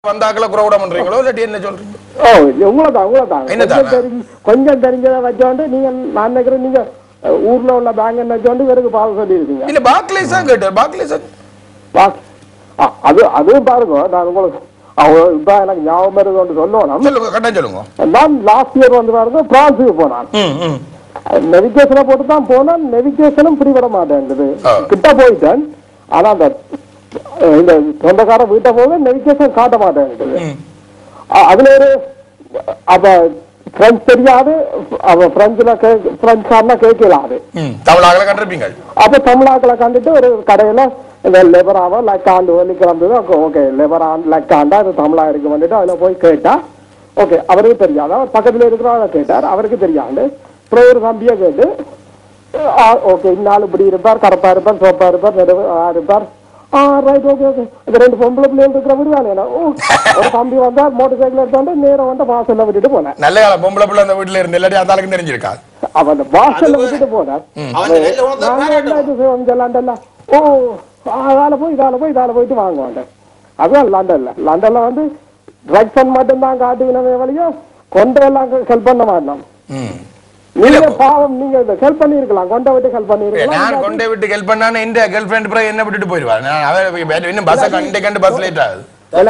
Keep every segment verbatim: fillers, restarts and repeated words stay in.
வந்தாக்கல குறவுட பண்றீங்களோ இல்ல என்ன சொல்றீங்க? ஓ உங்களதான் உங்களதான் கொஞ்சம் தெரிஞ்சதை வச்சோண்டு நீங்க நான் நினைக்கிறேன் நீங்க ஊர்ல உள்ள பேங்க் வச்சோண்டு இவருக்கு பால் சொல்லி இருக்கீங்க. இல்ல பாக்லேஸா கேட்டார் பாக்லேஸா அது அதுவும் பாருங்க நான் உங்களுக்கு இப்ப எனக்கு ஞாபகம் இருக்குன்னு சொல்லணும். சொல்லுங்க கரெக்டா சொல்லுங்க. நான் லாஸ்ட் இயர் வந்து பாருங்க பிரான்ஸுக்கு போனான். நெவிகேஷனை போட்டு தான் போனான். நெவிகேஷனும் பிடிபட மாட்டேன்றது கிட்ட போயிட்டேன். ஆனா அந்த இந்த சொந்தக்கார வீட்டை போக நெவிகேஷன் காட்ட மாட்டேன்றது. அதுல ஒரு அப்ப பிரெஞ்சு தெரியாது. அவ பிரெஞ்சுல பிரெஞ்சுக்காரனா கேட்கலாது. தமிழாக்களை கண்டிருப்பீங்க. அப்ப தமிழாக்களை கண்டுட்டு ஒரு கடையில இந்த லெபராவோ லக்காண்டு கிளம்புது. ஓகே லெபரான் லக்காண்டா அது தமிழா இருக்கு வந்துட்டு அதுல போய் கேட்டா ஓகே அவருக்கு தெரியாது. அவர் பக்கத்துல இருக்கிறவங்க கேட்டார் அவருக்கு தெரியாது. அப்புறம் ஒரு தம்பியை கேட்டு ஓகே இன்னாலும் இப்படி இருப்பார் கரப்பா இருப்பார் சோப்பா இருப்பார் இருப்பார் ரைட் ஓகே ஓகே இந்த ரெண்டு பொம்பளை பிள்ளைகள் இருக்கிற வீடு தானே. ஒரு தம்பி வந்தா மோட்டர் சைக்கிள் எடுத்து நேரம் வந்து வாசல்ல விட்டுட்டு போனேன். நல்ல காலம் பொம்பளை பிள்ளை அந்த வீட்டுல இருந்து இல்லாட்டி அந்த ஆளுக்கு தெரிஞ்சிருக்கா. அவன் வாசல்ல விட்டுட்டு போனார். லண்டன்ல ஓ அதால போய் இதால போய் இதால போயிட்டு வாங்குவாங்க. அதுதான் லண்டன்ல லண்டன்ல வந்து ட்ரக்ஸ் மட்டும் தான் காட்டுவினவே வழியும் கொண்டெல்லாம் ஹெல்ப் பண்ண மாட்டோம். நீங்க பாவம் நீங்க ஹெல்ப் பண்ணி இருக்கலாம். கொண்டை விட்டு ஹெல்ப் பண்ணி இருக்கலாம். நான் கொண்டை விட்டு ஹெல்ப் பண்ணானே இந்த கேர்ள் ஃப்ரெண்ட் பிறகு என்ன விட்டுட்டு போயிடுவார். நான் அவ இன்னும் பஸ் கண்டு கண்டு பஸ் லேட் ஆகுது.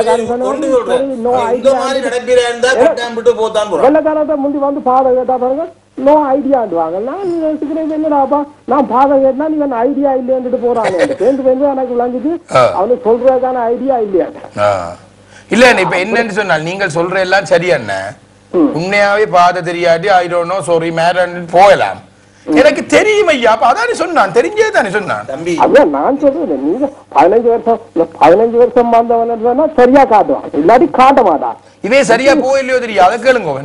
வெள்ளக்காரத்தை முந்தி வந்து பாதை கேட்டா பாருங்க நோ ஐடியாண்டுவாங்க. நான் யோசிக்கிறேன் என்னடாப்பா நான் பாதை கேட்டா நீங்க ஐடியா இல்லையாண்டு போறாங்க. சேர்ந்து சேர்ந்து எனக்கு விளங்குது அவனுக்கு சொல்றதுக்கான ஐடியா இல்லையா. இல்ல இப்ப என்னன்னு சொன்னால் நீங்கள் சொல்ற எல்லாம் சரியா என்ன உண்மையாவே பாதை தெரியாட்டி ஐ டோன்ட் நோ சாரி மேரன் போகலாம். எனக்கு தெரியும் ஐயா அதானே சொன்னான் தெரிஞ்சே தானே சொன்னான். அதான் நான் சொல்றேன் நீங்க பதினஞ்சு வருஷம் பதினஞ்சு வருஷம் வந்தவன சரியா காட்டுவான் இல்லாட்டி காட்ட மாட்டான். இதே சரியா போயில்லையோ தெரியும் அதை கேளுங்க.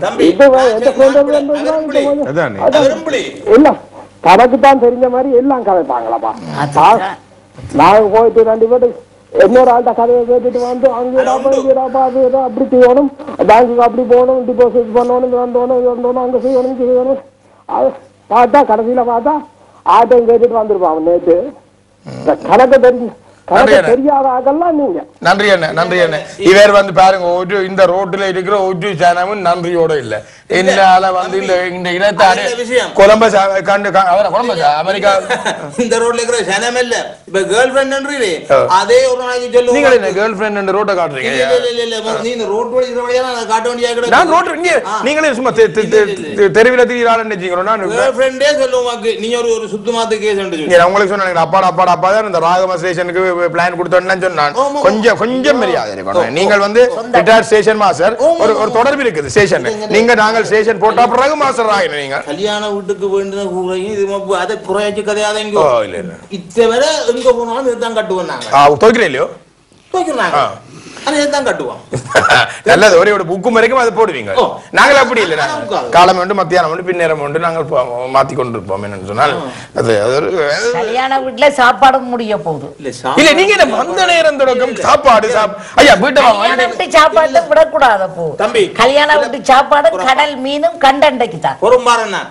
இல்ல தனக்கு தான் தெரிஞ்ச மாதிரி எல்லாம் கதைப்பாங்களாப்பா. நாங்க போயிட்டு ரெண்டு பேரும் இன்னொரு ஆள்கிட்ட கதையை கேட்டுட்டு வந்து அங்கேடாப்பா இங்கேடாப்பா அது ஏதோ அப்படி செய்யணும் பேங்குக்கு அப்படி போகணும் டிபாசிட் பண்ணணும் வந்தோணும் வந்தோணும் அங்கே செய்யணும் செய்யணும் அது பார்த்தா கடைசியில பார்த்தா ஆட்டையும் கேட்டுட்டு வந்துருப்பான் நேற்று. கணக்கு தெரிஞ்சு தெரியாத ஆகலாம் நீங்க. நன்றி அண்ணா நன்றி அண்ணா. இவர் வந்து பாருங்க ஒரு இந்த ரோட்டுல இருக்கிற ஒரு சேனமும் நன்றியோட இல்ல என்னால வந்து இந்த இந்த இடத்தாரு கொலம்பஸ் கண்டு கொலம்பஸ் அமெரிக்கா இந்த ரோட்ல இருக்கிற சேனம் இல்ல இப்ப கேர்ள் ஃப்ரெண்ட் நன்றி அதே ஒரு நாளைக்கு சொல்லுங்க. நீங்க என்ன கேர்ள் ஃப்ரெண்ட் ரோட்டை காட்டுறீங்க? இல்ல இல்ல நீ இந்த ரோட் வழி இருக்கிற வழியா நான் காட்ட வேண்டிய நான் ரோட் இங்க நீங்களே சும்மா தெருவில திரியறால நினைச்சீங்க. நான் கேர்ள் ஃப்ரெண்டே சொல்லுவாங்க நீ ஒரு ஒரு சுத்தமாத்து கேஸ் வந்து நீங்க உங்களுக்கு சொன்னாங்க அப்பா அப்பா அப்பா தான் இந்த ராகம ஸ்டேஷனுக்கு பிளான் கொடுத்தோன்னு சொன்னான். கொஞ்சம் கொஞ்சம் மரியாதை இருக்கணும். நீங்கள் வந்து ரிட்டையர்ட் ஸ்டேஷன் மாஸ்டர் ஒரு ஒரு தொடர்பு இருக்குது ஸ்டேஷன். நீங்க நாங்கள் ஸ்டேஷன் போட்டா பிறகு மாஸ்டர் ஆகின நீங்க கல்யாண வீட்டுக்கு வேண்டின கூறையும் இது அதை குறையாச்சு கதையாத இங்க இத்தவரை எங்க போனாலும் இதுதான் கட்டுவோம். நாங்க துவைக்கிறேன் இல்லையோ துவைக்கிறாங்க அதான் கட்டுவோம். நல்லது ஒரே ஒரு புக்கு வரைக்கும் அதை போடுவீங்க. நாங்கள் அப்படி இல்லை காலம் உண்டு மத்தியானம் உண்டு பின்னேரம் உண்டு நாங்கள் மாத்தி கொண்டிருப்போம். என்னன்னு சொன்னால் அது கல்யாண வீட்டுல சாப்பாடு முடிய போகுது இல்ல நீங்க அந்த நேரம் தொடக்கம் சாப்பாடு ஐயா வீட்டு சாப்பாடு விடக்கூடாத போ தம்பி. கல்யாண வீட்டு சாப்பாடு கடல் மீனும் கண்டண்டைக்கு தான் ஒரு மாறனா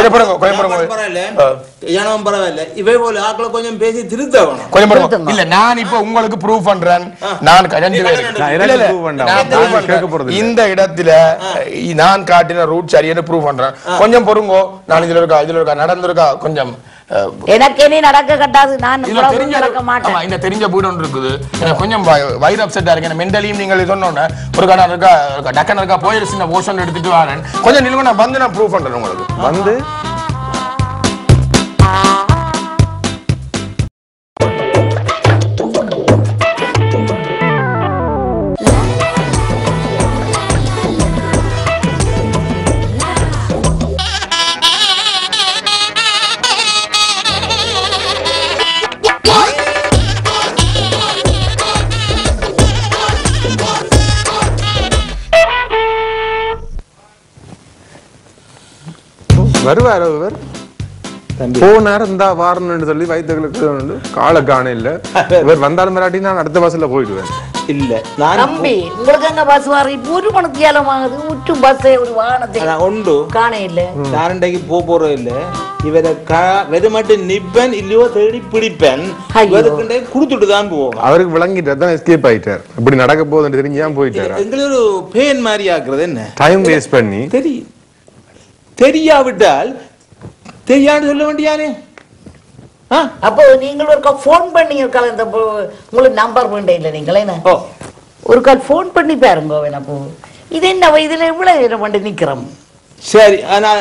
இவை போல ஆக்களை கொஞ்சம் பேசி திருத்தவணும். இல்ல நான் இப்ப உங்களுக்கு ப்ரூவ் பண்றேன். நான் இந்த இடத்துல நான் காட்டின ரூட் சரியான ப்ரூவ் பண்றேன். கொஞ்சம் பொறுங்கோ. நான் இதுல இருக்கா இதுல இருக்கா நடந்திருக்கா கொஞ்சம் எனக்கு இனி நடக்க கட்டாது. நான் நடக்க மாட்டேன். இந்த தெரிஞ்ச வீடு ஒன்று இருக்குது. எனக்கு கொஞ்சம் வயிறு அப்செட்டா இருக்கு. மென்டலியும் நீங்கள் சொன்னோன்னே ஒரு கடை இருக்கா டக்கன் இருக்கா போயிடுச்சு நான் ஓஷன் எடுத்துட்டு வரேன். கொஞ்சம் நிலுவை நான் வந்து நான் ப்ரூவ் பண்றேன் உங்களுக்கு வந்து வருவார் அவர் போனார் இந்த வாரம்னு சொல்லி வைத்தகளுக்கு காலை காண இல்ல இவர் வந்தாலும் மராட்டி நான் அடுத்த மாசத்துல போயிடுவேன். இல்ல நான் தம்பி உங்களுக்கு அங்க பஸ் வாரி ஒரு மணித்தியாலம் ஆகுது உற்று பஸ் ஒரு வாகனத்தை உண்டு காண இல்ல நாரண்டைக்கு போ போறோம் இல்ல இவரை வெறுமட்டு நிப்பன் இல்லையோ தேடி பிடிப்பேன் இவருக்குண்டே குடுத்துட்டு தான் போவோம். அவருக்கு விளங்கிட்டு தான் எஸ்கேப் ஆயிட்டார். இப்படி நடக்க போகுதுன்னு தெரிஞ்சு ஏன் போயிட்டாரு. எங்களுக்கு ஒரு பேன் மாதிரி ஆக்குறது என்ன டைம் வேஸ்ட் பண்ணி தெரி தெரியாவிட்டால் தெரியாது சொல்ல வேண்டியானே. அப்போ நீங்கள் ஒரு கால் போன் பண்ணி இருக்கால இந்த உங்களுக்கு நம்பர் வேண்டே இல்லை நீங்கள் என்ன ஒரு கால் போன் பண்ணி பாருங்க அப்போ இது என்ன இதுல எவ்வளவு நேரம் பண்ணி நிக்கிறோம். சரி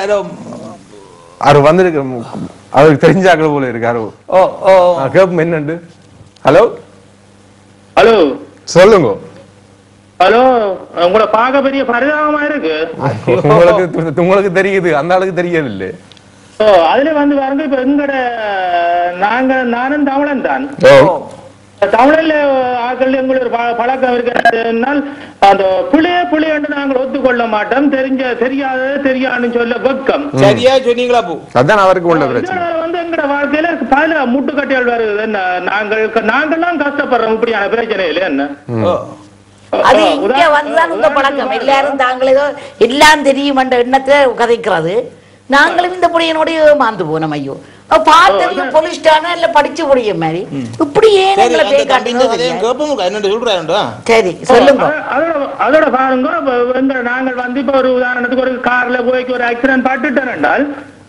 அவர் வந்திருக்கு அவருக்கு தெரிஞ்சாக்கள் போல இருக்காரு. ஓ ஓ கேப்போம் என்னண்டு. ஹலோ ஹலோ சொல்லுங்க. ஹலோ உங்களை பார்க்க பெரிய பரிதாபமா இருக்கு. உங்களுக்கு உங்களுக்கு தெரியுது அந்த ஆளுக்கு தெரியாது இல்ல. ஓ அதுல வந்து பாருங்க இப்ப எங்கட நாங்க நானும் தமிழன் தான். தமிழ்ல ஆக்கள் எங்களுக்கு பழக்கம் இருக்கிறதுனால் அந்த புளிய புளிய என்று நாங்கள் ஒத்துக்கொள்ள மாட்டோம். தெரிஞ்ச தெரியாத தெரியாதுன்னு சொல்ல வெக்கம். சரியா சொன்னீங்களா பூ அதான் அவருக்கு உள்ள பிரச்சனை வந்து எங்கட வாழ்க்கையில பல முட்டுக்கட்டைகள் வருது. என்ன நாங்கள் நாங்கள்லாம் கஷ்டப்படுறோம் இப்படியான பிரச்சனையில என்ன அது இங்க வந்துதான் உங்க பழக்கம். எல்லாரும் தாங்கள் ஏதோ எல்லாம் தெரியும் என்ற எண்ணத்தை கதைக்கிறது. நாங்களும் இந்த புடியனோட மாந்து போனோம். ஐயோ பாத்து போலீஸ்டானா இல்ல படிச்சு புடிய மாதிரி இப்படி ஏன் எங்களை பேய் காட்டுறீங்க? சரி சொல்லுங்க. அதோட பாருங்க நாங்கள் வந்து இப்ப ஒரு உதாரணத்துக்கு ஒரு கார்ல போய் ஒரு ஆக்சிடென்ட் பட்டுட்டோம் என்றால்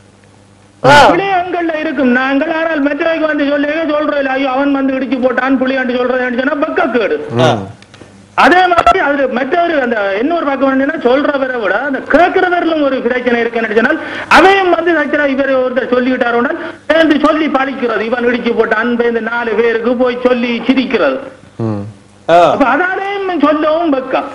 புளியங்கள்ல இருக்கும். நாங்கள் ஆனால் மெட்ரோக்கு வந்து சொல்லி சொல்றோம் ஐயோ அவன் வந்து இடிச்சு போட்டான் புளியாண்டு சொல்றேன்னு சொன்னா பக்க கேடு. அதே மாதிரி அது மற்றொரு அந்த இன்னொரு பக்கம் சொல்றவரை விட அந்த கேட்கிறவர்களும் ஒரு பிரச்சனை இருக்குன்னு சொன்னால் அவையும் வந்து இவர் ஒருத்தர் சொல்லிவிட்டாரோனால் சேர்ந்து சொல்லி பழிக்கிறது. இவன் இடிச்சு போட்டான் இந்த நாலு பேருக்கு போய் சொல்லி சிரிக்கிறது. அப்ப அதாலேயும் சொல்லவும் பக்கம்.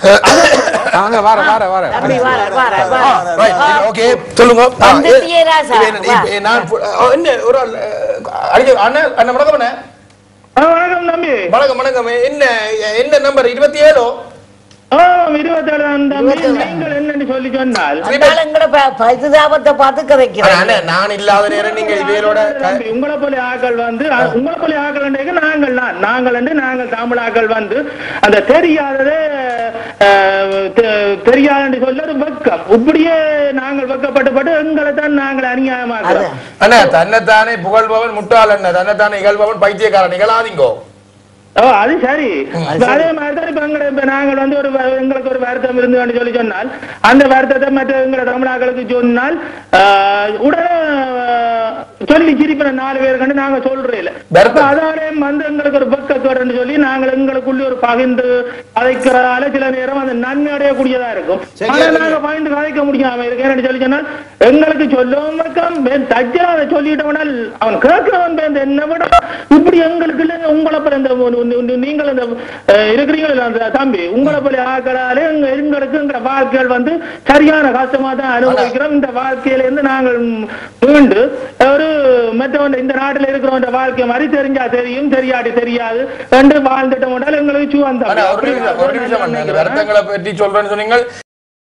சொல்லுங்க. வணக்கம் தம்பி. வணக்கம் வணக்கம். என்ன என்ன நம்பர் இருபத்தி ஏழு இருபத்தி ஏழு நீங்கள் என்னன்னு சொல்லி சொன்னால் பார்த்து கதைக்கிறேன். நான் இல்லாத நேரம் நீங்க இவரோட உங்களை போல ஆக்கள் வந்து உங்களை போல ஆக்கள் நாங்கள் நாங்கள் நாங்கள் தமிழ் ஆக்கள் வந்து அந்த தெரியாததே தெரியாதுன்னு சொல்ல ஒரு வெக்கம். இப்படியே நாங்கள் வெக்கப்பட்டு எங்களை தான் நாங்கள் அநியாயமாக அண்ணா தன்னைத்தானே புகழ்பவன் முட்டாள் அண்ணா தன்னைத்தானே இகழ்பவன் பைத்தியக்காரன் நிகழாதீங்கோ. ஓ அது சரி. அதே மாதிரிதான் இப்ப எங்க இப்ப நாங்கள் வந்து ஒரு எங்களுக்கு ஒரு வருத்தம் இருந்து சொல்லி சொன்னால் அந்த வருத்தத்தை மற்ற எங்களை தமிழாக்களுக்கு சொன்னால் உடனே சொல்லி சிரிப்ப நாலு பேர் கண்டு நாங்க சொல்றோம் இல்ல. அதாலே வந்து எங்களுக்கு ஒரு பக்கத்தோடு சொல்லி நாங்கள் எங்களுக்குள்ள ஒரு பகிர்ந்து கதைக்கிறதால சில நேரம் அந்த நன்மை அடையக்கூடியதா இருக்கும். ஆனா நாங்க பகிர்ந்து கதைக்க முடியாம இருக்கேன்னு சொல்லி சொன்னால் எங்களுக்கு சொல்லவும் பக்கம் தச்சா அதை சொல்லிட்டோம்னால் அவன் கேட்கிறவன் பேர் என்ன விட இப்படி எங்களுக்கு இல்ல உங்களை பிறந்த நீங்கள் இருக்கிறீங்களா அந்த தம்பி உங்களை போல ஆக்களாலே எங்களுக்கு இந்த வாழ்க்கைகள் வந்து சரியான கஷ்டமா தான் அனுபவிக்கிறோம். இந்த வாழ்க்கையில இருந்து நாங்கள் மீண்டு ஒரு மற்றவன் இந்த நாட்டில் இருக்கிற வாழ்க்கை மாதிரி தெரிஞ்சா தெரியும் தெரியாடி தெரியாது என்று வாழ்ந்துட்டோம் எங்களுக்கு பற்றி சொல்றேன்னு சொன்னீங்க.